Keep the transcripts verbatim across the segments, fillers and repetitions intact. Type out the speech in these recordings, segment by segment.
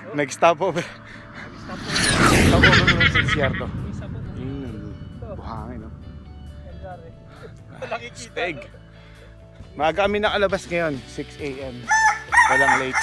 Nag-stop over. Stop over mo sa disyerto. Yun, buhangin, no? Steg. Maaga kami nakalabas ngayon, six A M Walang late.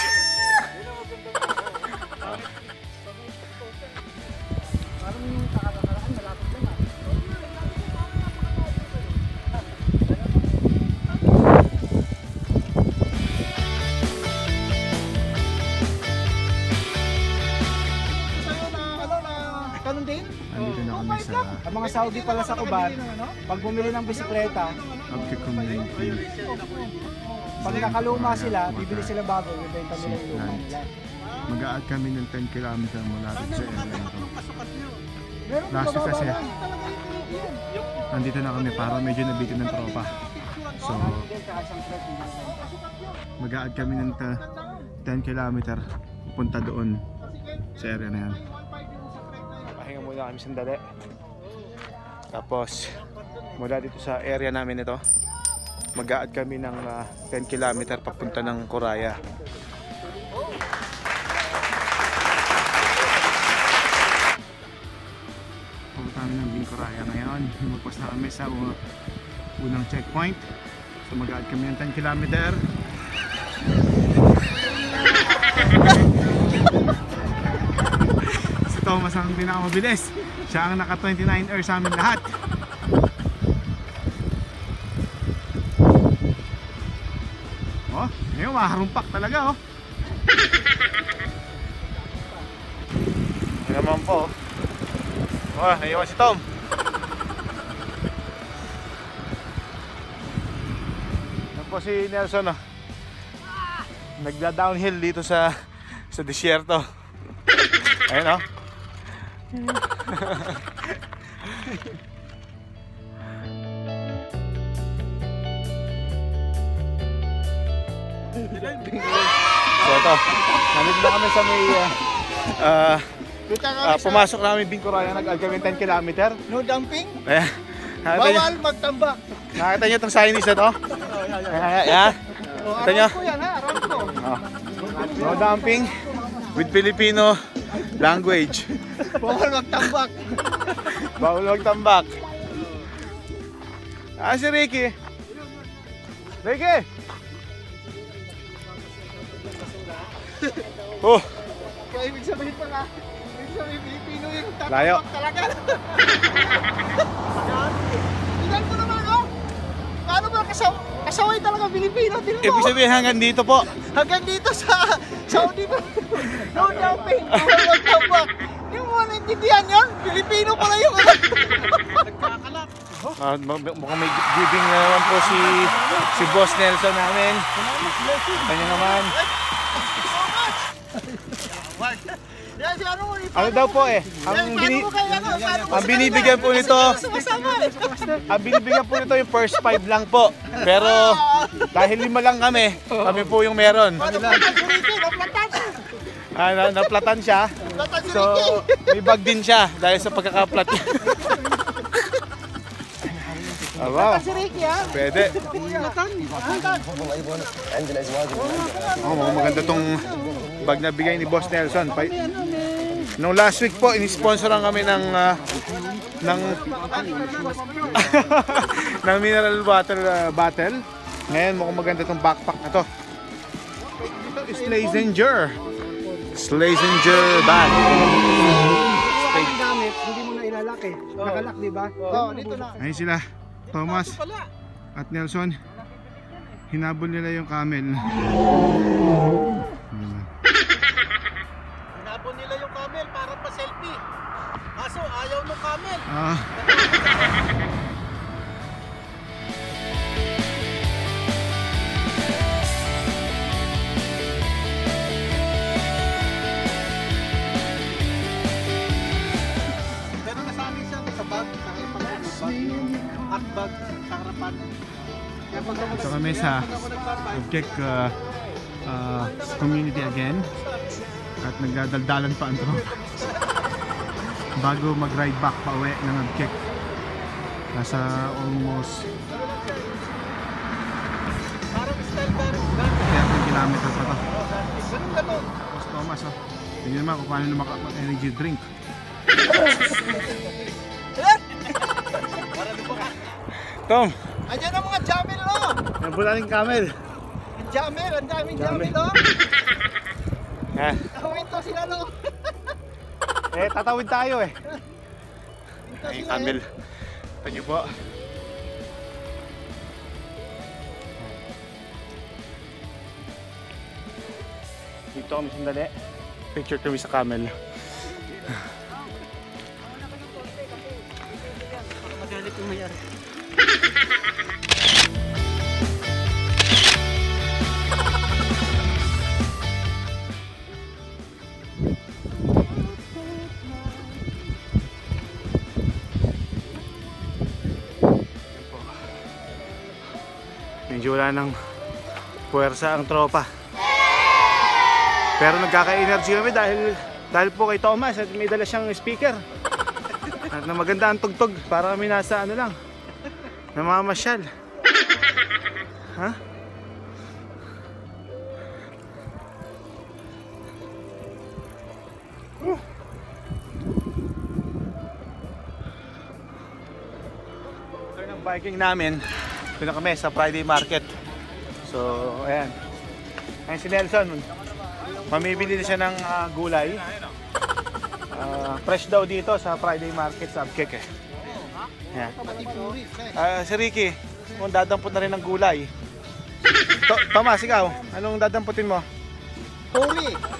Ang mga Saudi pala sa Kuban, pag bumili ng bisikleta, pag nakaluma sila, bibili sila bago, bibenta nila yung luma nila. Mag-a-add kami ng ten kilometer mula dito sa area na ito. Last week kasi, nandito na kami para medyo nabitin ng tropa. So, mag-a-add kami ng ten kilometer pupunta doon sa area na yan. Pahinga muna kami sandali. Tapos mula dito sa area namin ito, mag-a-add kami ng uh, ten kilometer papunta ng Coraya. Pupunta kami ng Bin Coraya ngayon. Lumagpas na kami sa uh, unang checkpoint. So mag-a-add kami ng ten kilometer. Si Thomas ang pinakamabilis. Siya ang naka twenty-nine hours sa amin lahat. Oh, ngayon maharumpak talaga oh. Ano naman po. Oh, naiwan si Tom. Yan po si Nelson oh. Nagda-downhill dito sa sa disyerto. Ayun oh. So ito, nandito na kami sa may uh, uh, uh, pumasok namin Bin Coraya, nag-add kami ten kilometer. No dumping? Ayan. Bawal magtambak. Nakita nyo itong Chinese na to? Ayan, ayan. Nakita nyo? No dumping with Filipino language. Bawal magtambak. Bawal magtambak. Ah, si Ricky. Ricky! Oh! Kaya ibig sabihin pala, ibig sabihin Pilipino yung Layo. tambak talaga. Tingnan mo naman, oh! Paano ba kasaw kasaway talaga Pilipino? Ibig sabihin hanggang dito po. Hanggang dito sa Saudi ba? No dumping, bawal magtambak. Hindi mo naintindihan yun? Pilipino pala yung ano. Nagkakalat. Uh, mukhang may giving na naman po si si Boss Nelson namin. Kanya naman. Ano daw po eh? Ang, bini ang binibigyan po nito, ang binibigyan po nito yung first five lang po. Pero dahil lima lang kami, kami po yung meron. Ah, na naplatan siya. So may bag din siya dahil sa pagkakaplat. Aba, pwede. Oh, maganda tong bag na bigay ni Boss Nelson. Nung last week po, ini-sponsoran kami ng uh, ng ng mineral water uh, bottle. Ngayon mukhang maganda tong backpack na to. Ito is Slazenger. Slazenger bag. Ang gamit, hindi mo na ilalak eh. Nakalak, di ba? Oo, dito na. Ayun sila, Thomas at Nelson. Hinabol nila yung camel. Hinabol nila yung camel para pa-selfie. Kaso ayaw ng camel. Ah. Pero nasabi siya sa bag, sa hot bag, sa harapan. So kami sa Object uh, uh, community again at nagdadaldalan pa ang tropa bago mag-ride back pa uwi ng Object. Nasa almost thirty kilometer pa to. Boss Thomas oh. Tingnan naman kung paano lumaka mag-energy drink. Tom, Andiyan ang mga jamil, oh! yan po natin camel. Ang jamil, ang daming jamil, oh! Yan. Huminto sila, no? Eh, tatawid tayo eh. Huminto Ay, sila, camel. eh. Ito nyo po. Dito kami sandali. Picture kami sa camel. Magalit yung mayari. Medyo wala ng puwersa ang tropa. Pero nagkaka-energy kami dahil dahil po kay Thomas at may dala siyang speaker. At na maganda ang tugtog para kami nasa ano lang. Namamasyal. Ha? Uh. After ng biking namin, ito na kami sa Friday Market. So, ayan. Ayan si Nelson. Mamibili na siya ng uh, gulay. Uh, fresh daw dito sa Friday Market sa Abkek eh. Ayan. Uh, si Ricky, kung dadampot na rin ng gulay. To Thomas, ikaw, anong dadamputin mo? Huli!